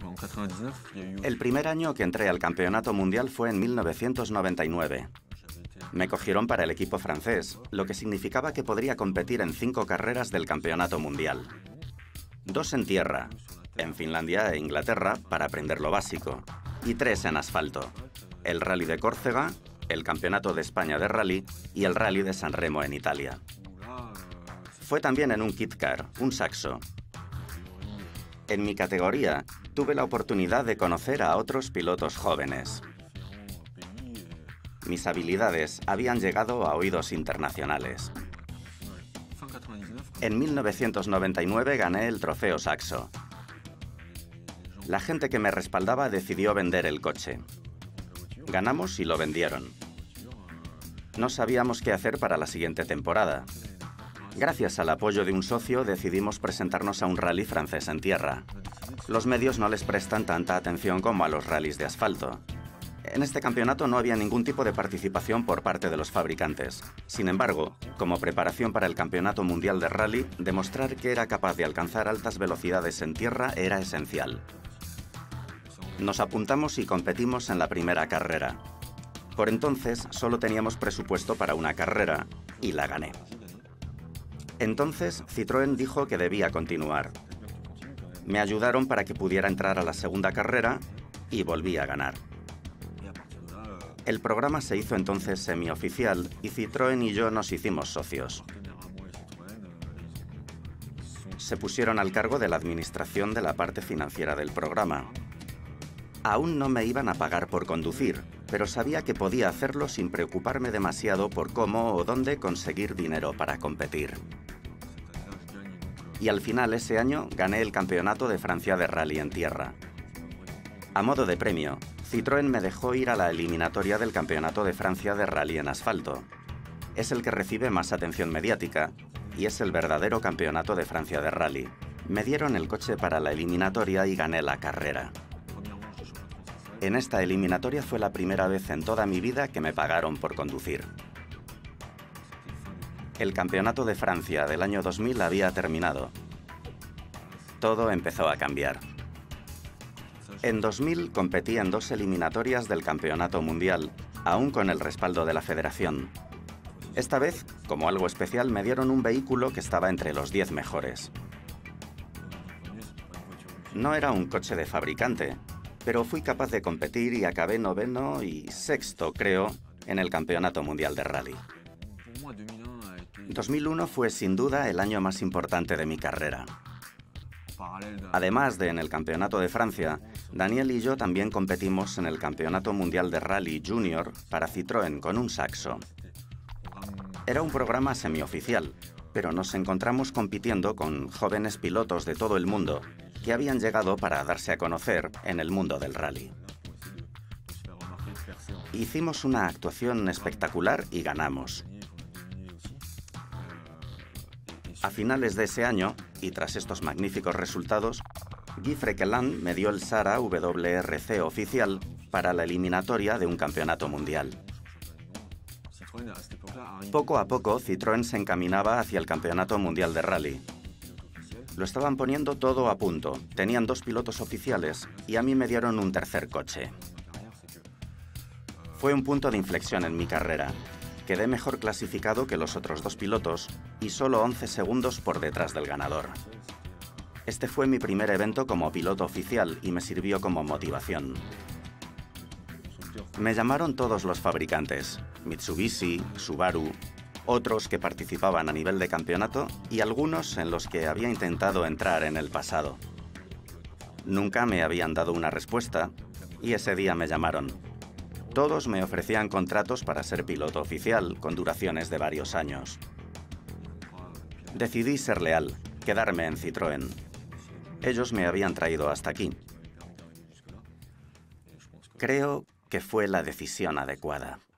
El primer año que entré al Campeonato Mundial fue en 1999. Me cogieron para el equipo francés, lo que significaba que podría competir en 5 carreras del Campeonato Mundial. 2 en tierra, en Finlandia e Inglaterra para aprender lo básico, y 3 en asfalto, el Rally de Córcega, el Campeonato de España de Rally y el Rally de San Remo en Italia. Fue también en un kit car, un Saxo. En mi categoría, tuve la oportunidad de conocer a otros pilotos jóvenes. Mis habilidades habían llegado a oídos internacionales. En 1999 gané el trofeo Saxo. La gente que me respaldaba decidió vender el coche. Ganamos y lo vendieron. No sabíamos qué hacer para la siguiente temporada. Gracias al apoyo de un socio decidimos presentarnos a un rally francés en tierra. Los medios no les prestan tanta atención como a los rallies de asfalto. En este campeonato no había ningún tipo de participación por parte de los fabricantes. Sin embargo, como preparación para el Campeonato Mundial de Rally, demostrar que era capaz de alcanzar altas velocidades en tierra era esencial. Nos apuntamos y competimos en la primera carrera. Por entonces, solo teníamos presupuesto para una carrera, y la gané. Entonces, Citroën dijo que debía continuar. Me ayudaron para que pudiera entrar a la segunda carrera y volví a ganar. El programa se hizo entonces semioficial y Citroën y yo nos hicimos socios. Se pusieron al cargo de la administración de la parte financiera del programa. Aún no me iban a pagar por conducir, pero sabía que podía hacerlo sin preocuparme demasiado por cómo o dónde conseguir dinero para competir. Y al final ese año gané el Campeonato de Francia de Rally en tierra. A modo de premio, Citroën me dejó ir a la eliminatoria del Campeonato de Francia de Rally en asfalto. Es el que recibe más atención mediática y es el verdadero Campeonato de Francia de Rally. Me dieron el coche para la eliminatoria y gané la carrera. En esta eliminatoria fue la primera vez en toda mi vida que me pagaron por conducir. El Campeonato de Francia del año 2000 había terminado. Todo empezó a cambiar. En 2000 competí en 2 eliminatorias del Campeonato Mundial, aún con el respaldo de la federación. Esta vez, como algo especial, me dieron un vehículo que estaba entre los 10 mejores. No era un coche de fabricante, pero fui capaz de competir y acabé 9º y 6º, creo, en el Campeonato Mundial de Rally. 2001 fue sin duda el año más importante de mi carrera. Además de en el Campeonato de Francia, Daniel y yo también competimos en el Campeonato Mundial de Rally Junior para Citroën con un Saxo. Era un programa semioficial, pero nos encontramos compitiendo con jóvenes pilotos de todo el mundo que habían llegado para darse a conocer en el mundo del rally. Hicimos una actuación espectacular y ganamos. A finales de ese año, y tras estos magníficos resultados, Guy Frequeland me dio el Sara WRC oficial para la eliminatoria de un campeonato mundial. Poco a poco, Citroën se encaminaba hacia el Campeonato Mundial de Rally. Lo estaban poniendo todo a punto. Tenían 2 pilotos oficiales y a mí me dieron un tercer coche. Fue un punto de inflexión en mi carrera. Quedé mejor clasificado que los otros 2 pilotos y solo 11 segundos por detrás del ganador. Este fue mi primer evento como piloto oficial y me sirvió como motivación. Me llamaron todos los fabricantes, Mitsubishi, Subaru, otros que participaban a nivel de campeonato y algunos en los que había intentado entrar en el pasado. Nunca me habían dado una respuesta y ese día me llamaron. Todos me ofrecían contratos para ser piloto oficial con duraciones de varios años. Decidí ser leal, quedarme en Citroën. Ellos me habían traído hasta aquí. Creo que fue la decisión adecuada.